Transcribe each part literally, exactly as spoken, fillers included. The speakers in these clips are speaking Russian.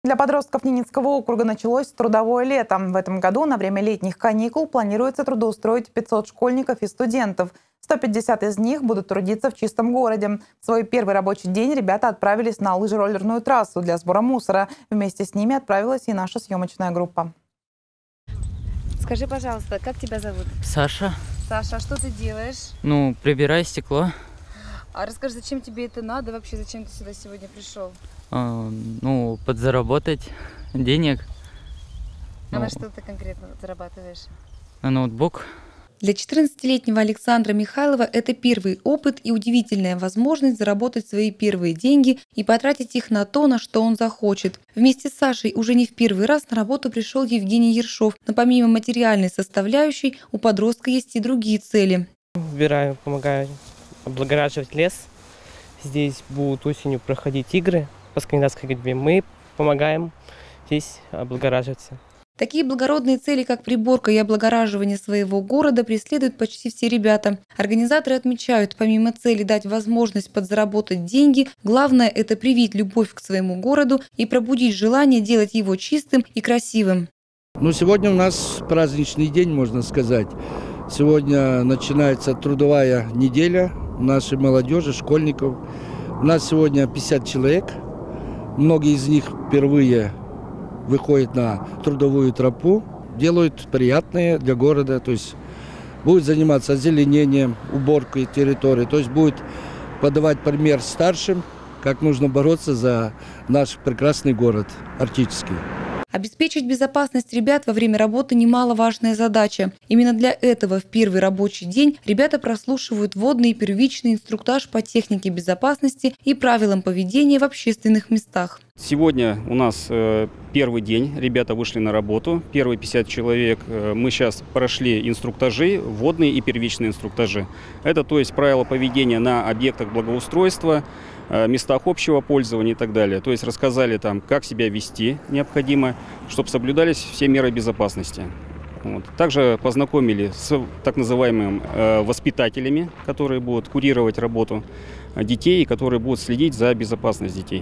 Для подростков Ненецкого округа началось трудовое лето. В этом году на время летних каникул планируется трудоустроить пятьсот школьников и студентов. сто пятьдесят из них будут трудиться в чистом городе. В свой первый рабочий день ребята отправились на лыжероллерную трассу для сбора мусора. Вместе с ними отправилась и наша съемочная группа. Скажи, пожалуйста, как тебя зовут? Саша. Саша, а что ты делаешь? Ну, прибирай стекло. А расскажи, зачем тебе это надо? Вообще, зачем ты сюда сегодня пришел? А, ну, подзаработать денег. А ну, на что ты конкретно зарабатываешь? На ноутбук. Для четырнадцатилетнего Александра Михайлова это первый опыт и удивительная возможность заработать свои первые деньги и потратить их на то, на что он захочет. Вместе с Сашей уже не в первый раз на работу пришел Евгений Ершов. Но помимо материальной составляющей, у подростка есть и другие цели. Убираю, помогаю облагораживать лес. Здесь будут осенью проходить игры по скандинавской ходьбе. Мы помогаем здесь облагораживаться. Такие благородные цели, как приборка и облагораживание своего города, преследуют почти все ребята. Организаторы отмечают, помимо цели дать возможность подзаработать деньги, главное – это привить любовь к своему городу и пробудить желание делать его чистым и красивым. Ну, сегодня у нас праздничный день, можно сказать. Сегодня начинается трудовая неделя нашей молодежи, школьников. У нас сегодня пятьдесят человек. Многие из них впервые выходят на трудовую тропу, делают приятные для города, то есть будут заниматься озеленением, уборкой территории, то есть будет подавать пример старшим, как нужно бороться за наш прекрасный город Арктический. Обеспечить безопасность ребят во время работы немаловажная задача. Именно для этого в первый рабочий день ребята прослушивают вводный и первичный инструктаж по технике безопасности и правилам поведения в общественных местах. Сегодня у нас э, первый день, ребята вышли на работу, первые пятьдесят человек. Э, мы сейчас прошли инструктажи, вводные и первичные инструктажи. Это то есть правила поведения на объектах благоустройства, э, местах общего пользования и так далее. То есть рассказали там, как себя вести необходимо, чтобы соблюдались все меры безопасности. Вот. Также познакомили с так называемыми э, воспитателями, которые будут курировать работу детей и которые будут следить за безопасностью детей.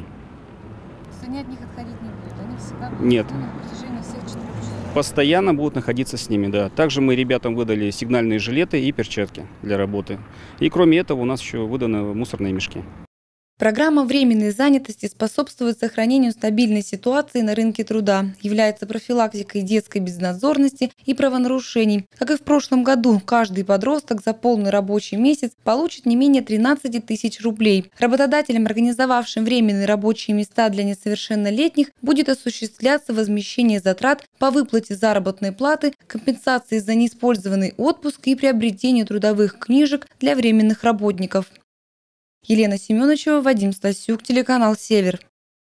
Они от них отходить не будут? Они всегда будут Нет. на протяжении всех четырех часов? Постоянно будут находиться с ними, да. Также мы ребятам выдали сигнальные жилеты и перчатки для работы. И кроме этого у нас еще выданы мусорные мешки. Программа временной занятости способствует сохранению стабильной ситуации на рынке труда, является профилактикой детской безнадзорности и правонарушений. Как и в прошлом году, каждый подросток за полный рабочий месяц получит не менее тринадцати тысяч рублей. Работодателям, организовавшим временные рабочие места для несовершеннолетних, будет осуществляться возмещение затрат по выплате заработной платы, компенсации за неиспользованный отпуск и приобретению трудовых книжек для временных работников. Елена Семеновичева, Вадим Стасюк, телеканал «Север».